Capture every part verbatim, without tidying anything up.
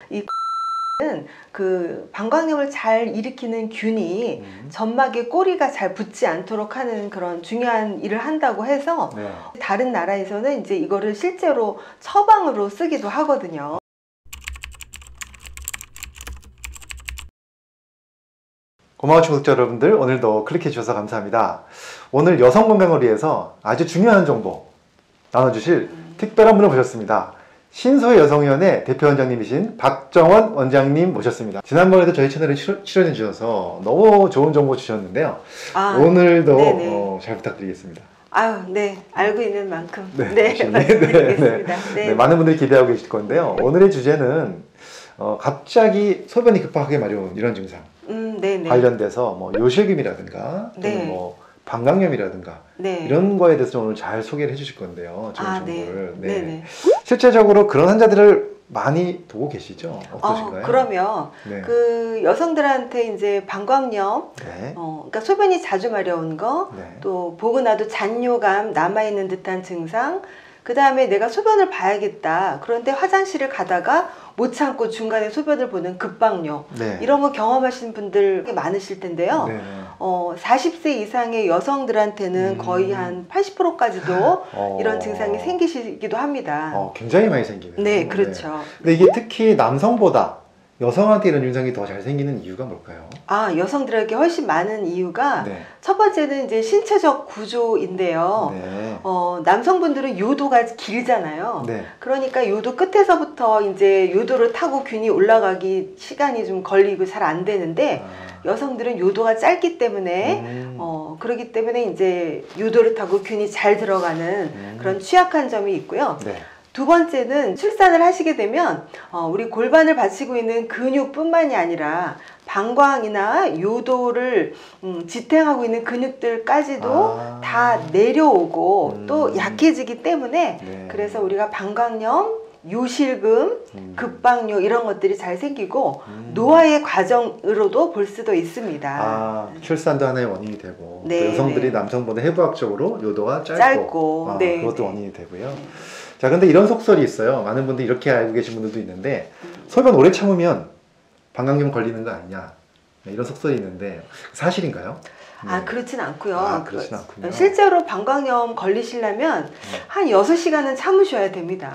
이 는 그 방광염을 잘 일으키는 균이 음. 점막에 꼬리가 잘 붙지 않도록 하는 그런 중요한 일을 한다고 해서 네. 다른 나라에서는 이제 이거를 실제로 처방으로 쓰기도 하거든요. 고마운 구독자 여러분들, 오늘도 클릭해 주셔서 감사합니다. 오늘 여성 건강을 위해서 아주 중요한 정보 나눠주실 음. 특별한 분을 모셨습니다. 신소의 여성위원회 대표원장님이신 박정원 원장님 모셨습니다. 지난번에도 저희 채널에 출연해 주셔서 너무 좋은 정보 주셨는데요. 아, 오늘도 어, 잘 부탁드리겠습니다. 아유, 네, 알고 있는 만큼 네, 네, 네, 말씀드리겠습니다. 네, 네. 네, 많은 분들이 기대하고 계실 건데요. 오늘의 주제는 어, 갑자기 소변이 급하게 마려운 이런 증상 음, 네, 네. 관련돼서 뭐 요실금이라든가 또는 네. 뭐 방광염이라든가 네. 이런 거에 대해서 오늘 잘 소개를 해주실 건데요. 좋은 아, 정보를. 네. 네. 네. 실제적으로 그런 환자들을 많이 보고 계시죠? 어떠신가요? 어, 그러면 네. 그 여성들한테 이제 방광염, 네. 어, 그러니까 소변이 자주 마려운 거, 네. 또 보고 나도 잔뇨감 남아있는 듯한 증상, 그 다음에 내가 소변을 봐야겠다. 그런데 화장실을 가다가 못 참고 중간에 소변을 보는 급박뇨, 네. 이런 거 경험하시는 분들 많으실 텐데요. 네. 어, 사십 세 이상의 여성들한테는 음. 거의 한 팔십 퍼센트까지도 어. 이런 증상이 생기시기도 합니다. 어, 굉장히 많이 생기네요. 네, 그렇죠. 근데 이게 특히 남성보다 여성한테 이런 증상이 더 잘 생기는 이유가 뭘까요? 아, 여성들에게 훨씬 많은 이유가 네. 첫 번째는 이제 신체적 구조인데요. 네. 어, 남성분들은 요도가 길잖아요. 네. 그러니까 요도 끝에서부터 이제 요도를 타고 균이 올라가기 시간이 좀 걸리고 잘 안 되는데 아. 여성들은 요도가 짧기 때문에 음. 어, 그렇기 때문에 이제 요도를 타고 균이 잘 들어가는 음. 그런 취약한 점이 있고요. 네. 두 번째는 출산을 하시게 되면 어, 우리 골반을 받치고 있는 근육뿐만이 아니라 방광이나 요도를 음, 지탱하고 있는 근육들까지도 아. 다 내려오고 음. 또 약해지기 때문에 네. 그래서 우리가 방광염, 요실금, 음. 급박뇨 이런 것들이 잘 생기고 음. 노화의 과정으로도 볼 수도 있습니다. 아, 출산도 하나의 원인이 되고 네, 또 여성들이 네. 남성보다 해부학적으로 요도가 짧고, 짧고, 아, 네, 그것도 네. 원인이 되고요. 네. 자, 근데 이런 속설이 있어요. 많은 분들이 이렇게 알고 계신 분들도 있는데 음. 소변 오래 참으면 방광염 걸리는 거 아니냐, 네, 이런 속설이 있는데 사실인가요? 아, 네. 그렇진 않고요. 아, 그렇진 않군요. 실제로 방광염 걸리시려면 한 여섯 시간은 참으셔야 됩니다.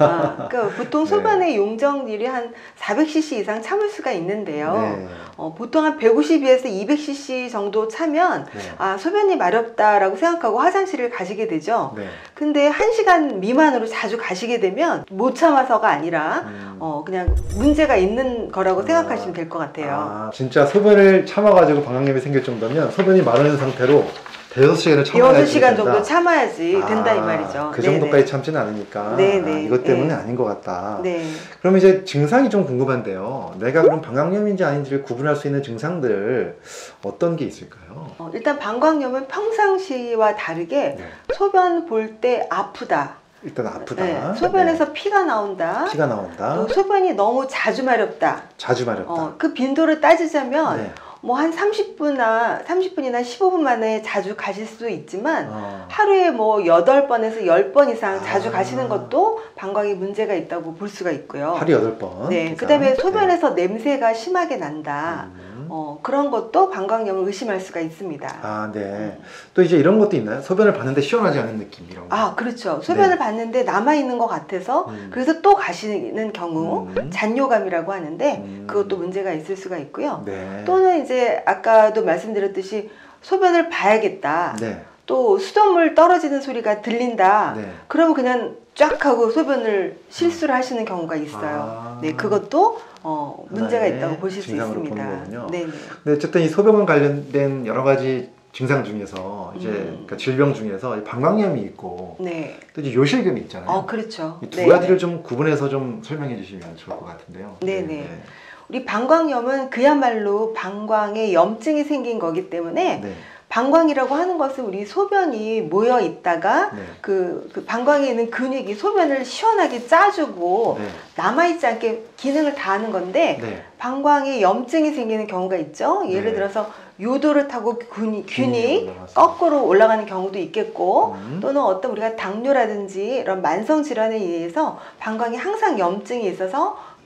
아, 그러니까 보통 네. 소변의 용적률이 한 사백 씨씨 이상 참을 수가 있는데요. 네. 어, 보통 한 백오십에서 이백 씨씨 정도 차면 네. 아, 소변이 마렵다라고 생각하고 화장실을 가시게 되죠. 네. 근데 한 시간 미만으로 자주 가시게 되면 못 참아서가 아니라 음. 어, 그냥 문제가 있는 거라고 아. 생각하시면 될 것 같아요. 아, 진짜 소변을 참아가지고 방광염이 생길 정도면 소변이 마르는 상태로 대여섯 시간을 참아야지 여섯 시간 된다. 정도 참아야지 아, 된다 이 말이죠. 그 네네. 정도까지 참지는 않으니까 네네. 아, 이것 때문에 네. 아닌 것 같다. 네. 그럼 이제 증상이 좀 궁금한데요. 내가 그럼 방광염인지 아닌지를 구분할 수 있는 증상들 어떤 게 있을까요? 어, 일단 방광염은 평상시와 다르게 네. 소변 볼 때 아프다. 일단 아프다. 네. 소변에서 네. 피가 나온다. 피가 나온다. 또 소변이 너무 자주 마렵다. 자주 마렵다. 어, 그 빈도를 따지자면 네. 뭐 한 삼십 분이나 삼십 분이나 십오 분 만에 자주 가실 수도 있지만 어. 하루에 뭐 여덟 번에서 열 번 이상 자주 아. 가시는 것도 방광에 문제가 있다고 볼 수가 있고요. 하루 여덟 번. 네. 이상. 그다음에 소변에서 냄새가 심하게 난다. 음. 어, 그런 것도 방광염을 의심할 수가 있습니다. 아, 네. 또 이제 이런 것도 있나요? 소변을 봤는데 시원하지 않은 느낌 이런 거. 아, 그렇죠. 소변을 네. 봤는데 남아있는 것 같아서 음. 그래서 또 가시는 경우 음. 잔뇨감이라고 하는데 음. 그것도 문제가 있을 수가 있고요. 네. 또는 이제 아까도 말씀드렸듯이 소변을 봐야겠다. 네. 또 수돗물 떨어지는 소리가 들린다. 네. 그러면 그냥 쫙 하고 소변을 실수를 하시는 경우가 있어요. 아. 네, 그것도 어, 문제가 하나의 있다고 보실 수 증상으로 있습니다. 보는 거군요. 네, 네. 근데 어쨌든 이 소변과 관련된 여러 가지 증상 중에서 이제 음. 그러니까 질병 중에서 이 방광염이 있고 네. 또 이제 요실금이 있잖아요. 어, 그렇죠. 이 두 네. 가지를 좀 구분해서 좀 설명해 주시면 좋을 것 같은데요. 네네. 우리 방광염은 그야말로 방광에 염증이 생긴 거기 때문에 네. 방광이라고 하는 것은 우리 소변이 모여 있다가 네. 그, 그 방광에 있는 근육이 소변을 시원하게 짜주고 네. 남아있지 않게 기능을 다하는 건데 네. 방광에 염증이 생기는 경우가 있죠. 예를 네. 들어서 요도를 타고 균이, 균이 올라가서. 거꾸로 올라가는 경우도 있겠고 음. 또는 어떤 우리가 당뇨라든지 이런 만성 질환에 의해서 방광에 항상 염증이 있어서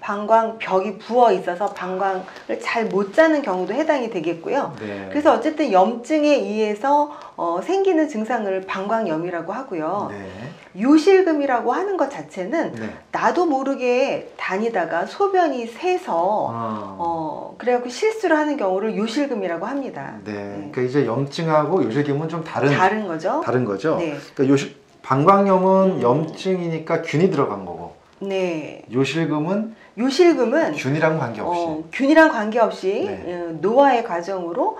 방광 벽이 부어 있어서 방광을 잘 못 자는 경우도 해당이 되겠고요. 네. 그래서 어쨌든 염증에 의해서 어, 생기는 증상을 방광염이라고 하고요. 네. 요실금이라고 하는 것 자체는 네. 나도 모르게 다니다가 소변이 새서 아. 어, 그래갖고 실수를 하는 경우를 요실금이라고 합니다. 네. 네. 그러니까 이제 염증하고 요실금은 좀 다른 다른 거죠. 다른 거죠. 네. 그러니까 요실 방광염은 음. 염증이니까 균이 들어간 거고. 네. 요실금은 요실금은 균이랑 관계없이. 어, 균이랑 관계없이 네. 어, 노화의 과정으로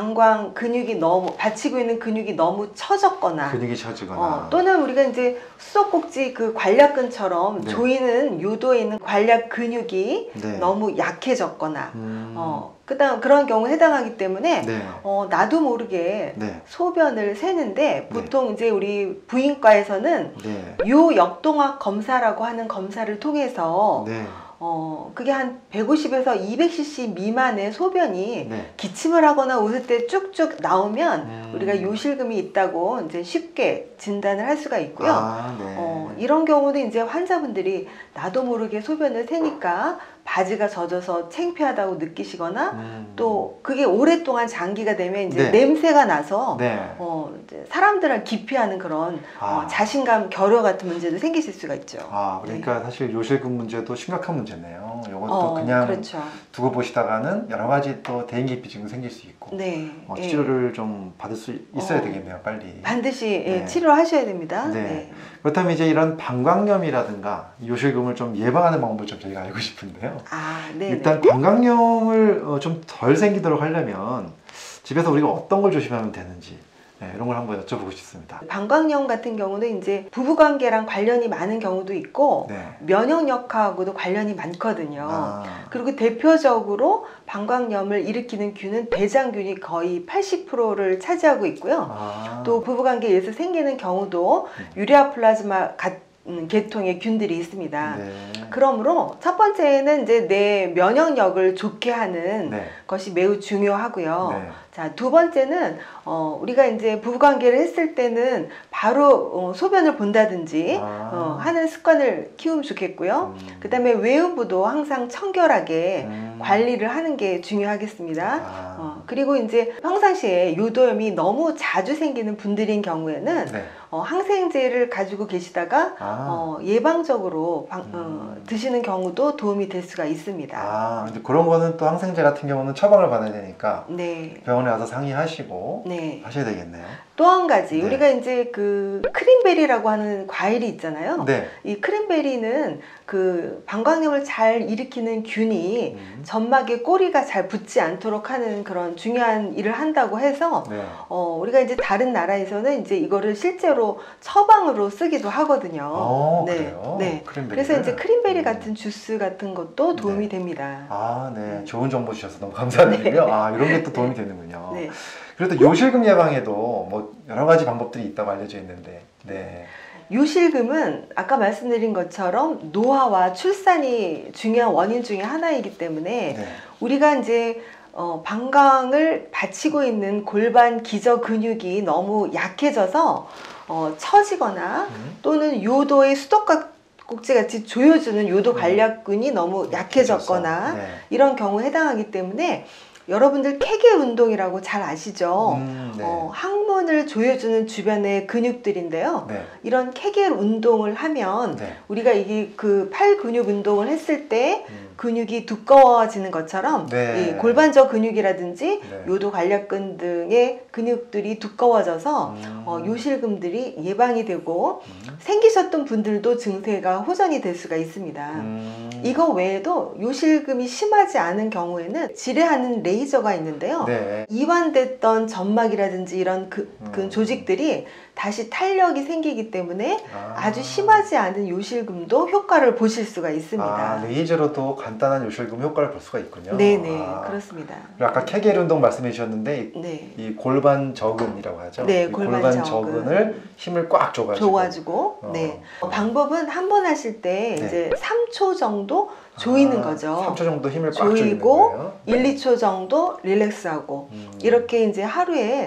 방광 근육이 너무 받치고 있는 근육이 너무 처졌거나 근육이 처지거나. 어, 또는 우리가 이제 수도꼭지 그 관략근처럼 네. 조이는 요도에 있는 관략 근육이 네. 너무 약해졌거나 음. 어, 그다음 그런 경우에 해당하기 때문에 네. 어, 나도 모르게 네. 소변을 새는데 보통 이제 우리 부인과에서는 네. 요역동학 검사라고 하는 검사를 통해서 네. 어, 그게 한 백오십에서 이백 씨씨 미만의 소변이 네. 기침을 하거나 웃을 때 쭉쭉 나오면 음. 우리가 요실금이 있다고 이제 쉽게 진단을 할 수가 있고요. 아, 네. 어, 이런 경우는 이제 환자분들이 나도 모르게 소변을 새니까 바지가 젖어서 창피하다고 느끼시거나 음. 또 그게 오랫동안 장기가 되면 이제 네. 냄새가 나서 네. 어, 이제 사람들을 기피하는 그런 아. 어, 자신감 결여 같은 문제도 생기실 수가 있죠. 아, 그러니까 사실 요실금 문제도 심각한 문제네요. 이것도 어, 그냥 그렇죠. 두고 보시다가는 여러 가지 또 대인기피증 생길 수 있고 네. 어, 예. 치료를 좀 받을 수 있어야 어. 되겠네요, 빨리. 반드시 예, 네. 치료를 하셔야 됩니다. 네. 네. 그렇다면 이제 이런 방광염이라든가 요실금을 좀 예방하는 방법을 좀 저희가 알고 싶은데요. 아, 네. 일단 방광염을 어, 좀 덜 생기도록 하려면 집에서 우리가 어떤 걸 조심하면 되는지 네, 이런 걸 한번 여쭤보고 싶습니다. 방광염 같은 경우는 이제 부부관계랑 관련이 많은 경우도 있고 네. 면역력하고도 관련이 많거든요. 아, 그리고 대표적으로 방광염을 일으키는 균은 대장균이 거의 팔십 퍼센트를 차지하고 있고요. 아, 또 부부관계에서 생기는 경우도 음. 유레아 플라즈마 같은 계통의 균들이 있습니다. 네. 그러므로 첫 번째는 이제 내 면역력을 좋게 하는 네. 것이 매우 중요하고요. 네. 자, 두 번째는 어, 우리가 이제 부부관계를 했을 때는 바로 어, 소변을 본다든지 아. 어, 하는 습관을 키우면 좋겠고요. 음. 그 다음에 외음부도 항상 청결하게 음. 관리를 하는 게 중요하겠습니다. 아. 어, 그리고 이제 평상시에 요도염이 너무 자주 생기는 분들인 경우에는 네. 어, 항생제를 가지고 계시다가 아. 어, 예방적으로 방, 어, 음. 드시는 경우도 도움이 될 수가 있습니다. 아, 근데 그런 거는 또 항생제 같은 경우는 처방을 받아야 되니까 네. 병원에 가서 상의하시고 네. 하셔야 되겠네요. 또 한 가지 네. 우리가 이제 그 크림베리라고 하는 과일이 있잖아요. 네. 이 크림베리는 그 방광염을 잘 일으키는 균이 음. 점막에 꼬리가 잘 붙지 않도록 하는 그런 중요한 일을 한다고 해서 네. 어, 우리가 이제 다른 나라에서는 이제 이거를 실제로 처방으로 쓰기도 하거든요. 어, 네. 그래요? 네. 크림베리를? 그래서 이제 크림베리 음. 같은 주스 같은 것도 도움이 네. 됩니다. 아, 네. 좋은 정보 주셔서 너무 감사드리고요. 네. 아, 이런 게 또 도움이 되는군요. 네. 그래도 요실금 예방에도 뭐 여러 가지 방법들이 있다고 알려져 있는데, 네. 요실금은 아까 말씀드린 것처럼 노화와 출산이 중요한 원인 중에 하나이기 때문에 네. 우리가 이제 어, 방광을 받치고 있는 골반 기저 근육이 너무 약해져서 어, 처지거나 음. 또는 요도의 수도꼭지 같이 조여주는 요도 관략근이 너무 약해졌거나 네. 이런 경우에 해당하기 때문에 여러분들 케겔 운동이라고 잘 아시죠? 음, 네. 어, 항문을 조여주는 주변의 근육들인데요. 네. 이런 케겔 운동을 하면 네. 우리가 이게 그 팔 근육 운동을 했을 때 음. 근육이 두꺼워지는 것처럼 네. 이 골반저 근육이라든지 네. 요도 관략근 등의 근육들이 두꺼워져서 음. 어, 요실금들이 예방이 되고 음. 생기셨던 분들도 증세가 호전이 될 수가 있습니다. 음. 이거 외에도 요실금이 심하지 않은 경우에는 지뢰하는 레이저가 있는데요. 네. 이완됐던 점막이라든지 이런 그, 그 음. 조직들이 다시 탄력이 생기기 때문에 아. 아주 심하지 않은 요실금도 효과를 보실 수가 있습니다. 아, 레이저로도 간단한 요실금 효과를 볼 수가 있군요. 네네, 아. 그렇습니다. 그리고 아까 케겔 운동 말씀해 주셨는데 이, 네, 이 골반 저근이라고 하죠. 네, 이 골반 골반 저근. 저근을 힘을 꽉 줘가지고. 줘가지고 어. 네 어, 방법은 한 번 하실 때 네. 이제 삼 초 정도 조이는 아, 거죠. 삼 초 정도 힘을 꽉 조이는 조이고 거예요. 일, 이 초 정도 릴렉스하고 음. 이렇게 이제 하루에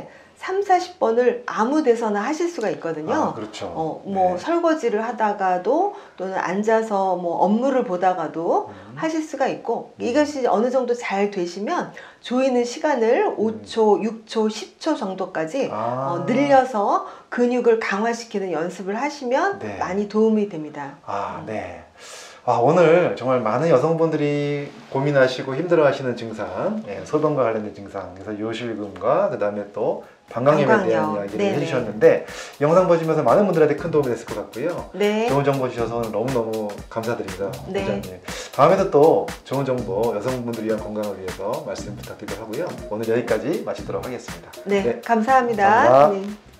삼, 사십 번을 아무 데서나 하실 수가 있거든요. 아, 그렇죠. 어, 뭐 네. 설거지를 하다가도 또는 앉아서 뭐 업무를 보다가도 음. 하실 수가 있고 음. 이것이 어느 정도 잘 되시면 조이는 시간을 오 초, 육 초, 십 초 정도까지 아. 어, 늘려서 근육을 강화시키는 연습을 하시면 네. 많이 도움이 됩니다. 아, 네. 아, 오늘 정말 많은 여성분들이 고민하시고 힘들어하시는 증상, 예, 소변과 관련된 증상, 그래서 요실금과 그 다음에 또 방광염에 대한 방광염. 이야기를 네네. 해주셨는데 영상 보시면서 많은 분들한테 큰 도움이 됐을 것 같고요. 네. 좋은 정보 주셔서 너무너무 감사드립니다. 네. 원장님. 다음에도 또 좋은 정보 여성분들 위한 건강을 위해서 말씀 부탁드리도록 하고요. 오늘 여기까지 마치도록 하겠습니다. 네, 네. 감사합니다. 감사합니다. 네.